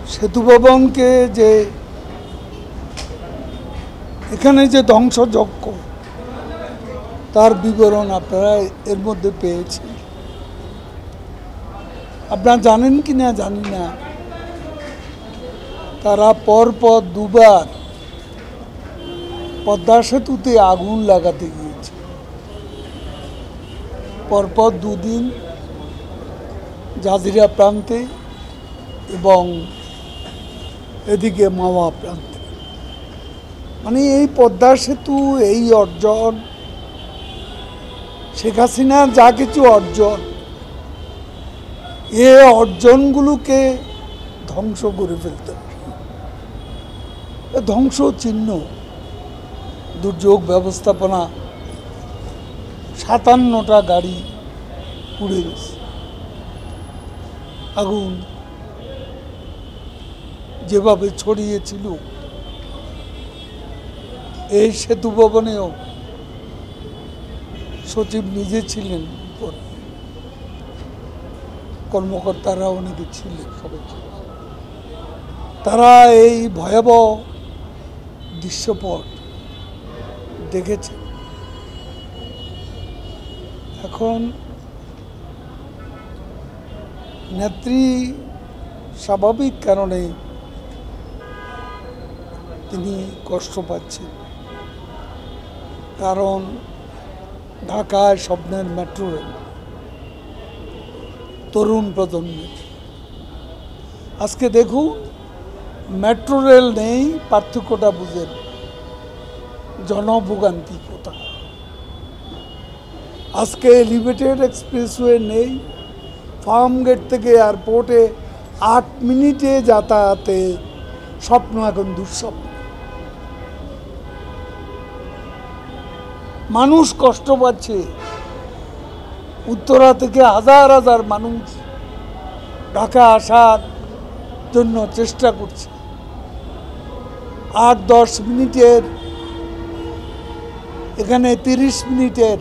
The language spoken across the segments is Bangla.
সেতু ভবনকে যে এখানে যে ধ্বংসযজ্ঞ তার বিবরণ আপনারা এর মধ্যে পেয়েছেন। আপনারা জানেন কি না জানি না, তারা পরপর দুবার পদ্মা সেতুতে আগুন লাগাতে গিয়েছে। পরপর দুদিন জাজিরা প্রান্তে এবং এদিকে মাওয়া প্রান্তে। মানে এই পদ্মা সেতু, এই অর্জন, শেখ হাসিনা যা কিছু অর্জন, এ অর্জনগুলোকে ধ্বংস করে ফেলতে হবে। ধ্বংস চিহ্ন, দুর্যোগ ব্যবস্থাপনা, 57টা গাড়ি পুড়ে গেছে। আগুন যেভাবে ছড়িয়েছিল, এই সেতু ভবনেও সচিব নিজে ছিলেন, কর্মকর্তারা অনেকে ছিলেন, সবাই ছিলেন। তারা এই ভয়াবহ দৃশ্যপট দেখেছে। এখন নেত্রী স্বাভাবিক কারণে তিনি কষ্ট পাচ্ছেন, কারণ ঢাকায় স্বপ্নের মেট্রো রেল তরুণ প্রজন্মের। আজকে দেখুন, মেট্রো রেল নেই, পার্থক্যটা বুঝেন, জনভোগান্তি কোথায়। আজকে এলিভেটেড এক্সপ্রেসওয়ে নেই, ফার্ম গেট থেকে এয়ারপোর্টে 8 মিনিটে যাতায়াতে স্বপ্ন এখন দুঃস্বপ্ন। মানুষ কষ্ট পাচ্ছে। উত্তরা থেকে হাজার হাজার মানুষ ঢাকা আসার জন্য চেষ্টা করছে। 8-10 মিনিটের এখানে 30 মিনিটের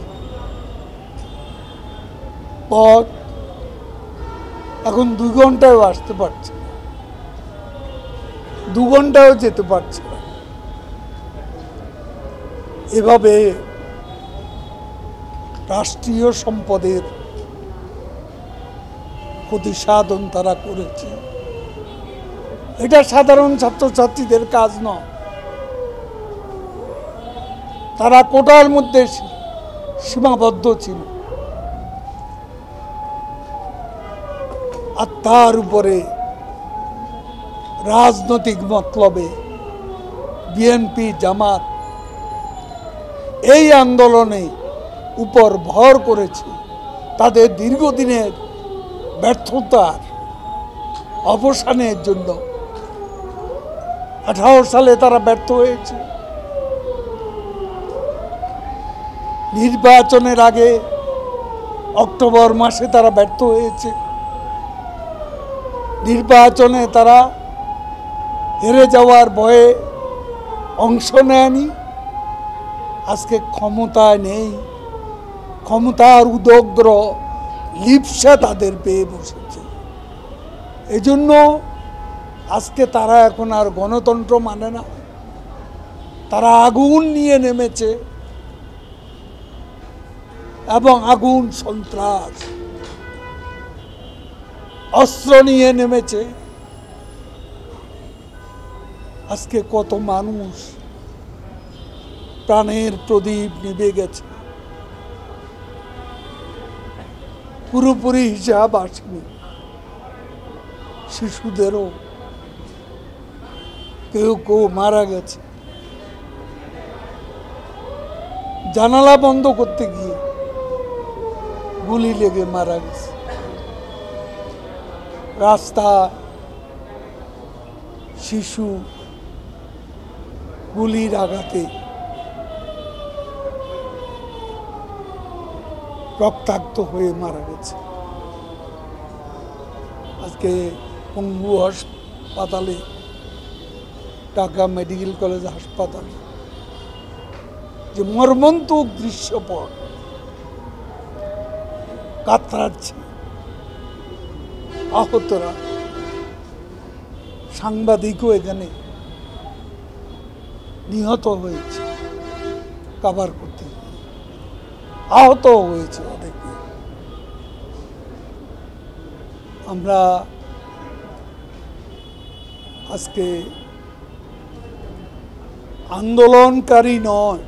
পথ এখন 2 ঘন্টায়ও আসতে পারছে, 2 ঘন্টায়ও যেতে পারছে না। এভাবে রাষ্ট্রীয় সম্পদের ক্ষতিসাধন তারা করেছে। এটা সাধারণ ছাত্রছাত্রীদের কাজ নয়। তারা কোটার মধ্যে সীমাবদ্ধ ছিল, আর তার উপরে রাজনৈতিক মতলবে বিএনপি, জামাত এই আন্দোলনে উপর ভর করেছে। তাদের দীর্ঘদিনের ব্যর্থতার অবসানের জন্য 18 সালে তারা ব্যর্থ হয়েছে। নির্বাচনের আগে অক্টোবর মাসে তারা ব্যর্থ হয়েছে। নির্বাচনে তারা হেরে যাওয়ার ভয়ে অংশ নেয়নি। আজকে ক্ষমতায় নেই, ক্ষমতার উদগ্র লিপ্সা তাদের পেয়ে বসেছে। এজন্য আজকে তারা এখন আর গণতন্ত্র মানে না। তারা আগুন নিয়ে নেমেছে এবং আগুন সন্ত্রাস, অস্ত্র নিয়ে নেমেছে। আজকে কত মানুষ প্রাণের প্রদীপ নিভে গেছে, পুরোপুরি হিসাব আসেনি। শিশুদেরও কেউ কেউ মারা গেছে জানালা বন্ধ করতে গিয়ে, গুলি লেগে মারা গেছে। রাস্তা, শিশু গুলির আঘাতে রক্তাক্ত হয়ে মারা গেছে। আজকে পঙ্গু হাসপাতালে, ঢাকা মেডিকেল কলেজ হাসপাতালে যে মর্মন্তুক দৃশ্যপট, কাতরাচ্ছে আহতরা, সাংবাদিকও এখানে নিহত হয়েছে, কভার করতে আহত হয়েছে অনেকে। আমরা আজকে আন্দোলনকারী নয়,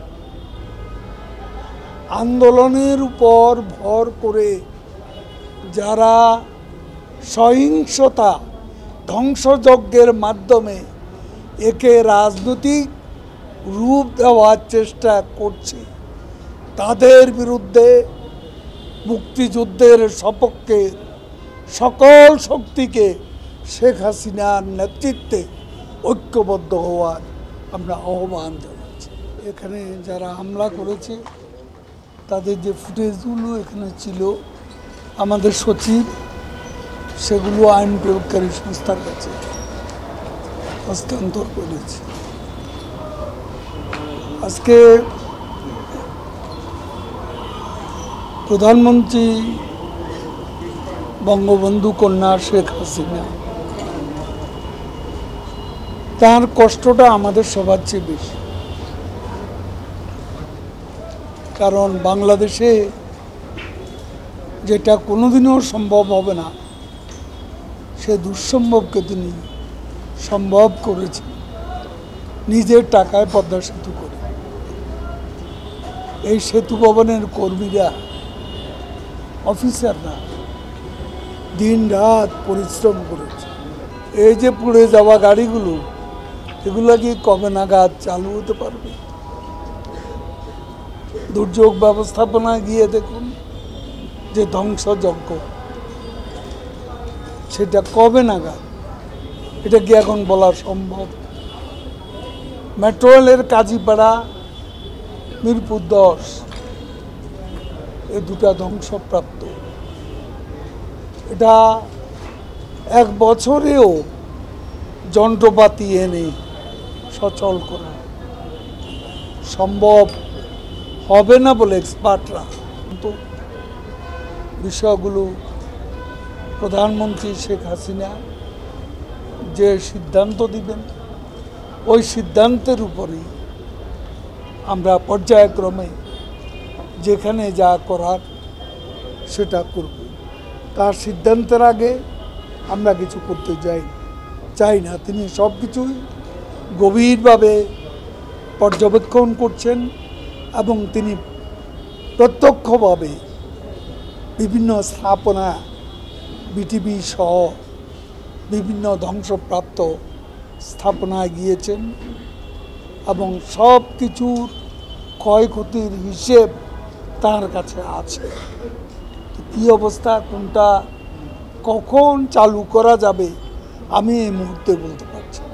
আন্দোলনের উপর ভর করে যারা সহিংসতা ধ্বংসযজ্ঞের মাধ্যমে একে রাজনৈতিক রূপ দেওয়ার চেষ্টা করছে, তাদের বিরুদ্ধে মুক্তিযুদ্ধের সপক্ষে সকল শক্তিকে শেখ হাসিনার নেতৃত্বে ঐক্যবদ্ধ হওয়ার আমরা আহ্বান জানাচ্ছি। এখানে যারা হামলা করেছে তাদের যে ফুটেজগুলো এখানে ছিল, আমাদের সচিব সেগুলো আইন প্রয়োগকারী সংস্থার কাছে হস্তান্তর করেছে। আজকে প্রধানমন্ত্রী বঙ্গবন্ধু কন্যা শেখ হাসিনা, তার কষ্টটা আমাদের সবার চেয়ে বেশি। কারণ বাংলাদেশে যেটা কোনোদিনও সম্ভব হবে না, সে দুঃসম্ভবকে তিনি সম্ভব করেছেন নিজের টাকায় পদ্মা সেতু করে। এই সেতু ভবনের কর্মীরা, অফিসাররা দিন রাত পরিশ্রম করেছে। এই যে পুড়ে যাওয়া গাড়িগুলো, এগুলো কি কবে নাগাদ চালু হতে পারবে? দুর্যোগ ব্যবস্থাপনায় গিয়ে দেখুন যে ধ্বংসযজ্ঞ, সেটা কবে নাগাদ, এটা কি এখন বলা সম্ভব? মেট্রো রেলের কাজীপাড়া, মিরপুর 10, এই দুটা ধ্বংসপ্রাপ্ত। এটা এক বছরেও যন্ত্রপাতি এনে সচল করা সম্ভব হবে না বলে এক্সপার্টরা, কিন্তু বিষয়গুলো প্রধানমন্ত্রী শেখ হাসিনা যে সিদ্ধান্ত দিবেন, ওই সিদ্ধান্তের উপরেই আমরা পর্যায়ক্রমে যেখানে যা করার সেটা করব। তার সিদ্ধান্তের আগে আমরা কিছু করতে চাই না। তিনি সব কিছুই গভীরভাবে পর্যবেক্ষণ করছেন এবং তিনি প্রত্যক্ষভাবে বিভিন্ন স্থাপনা, বিটিভি সহ বিভিন্ন ধ্বংসপ্রাপ্ত স্থাপনায় গিয়েছেন এবং সব কিছুর ক্ষয়ক্ষতির হিসেব তার কাছে আছে। কী অবস্থা, কোনটা কখন চালু করা যাবে আমি এই মুহূর্তে বলতে পারছি না।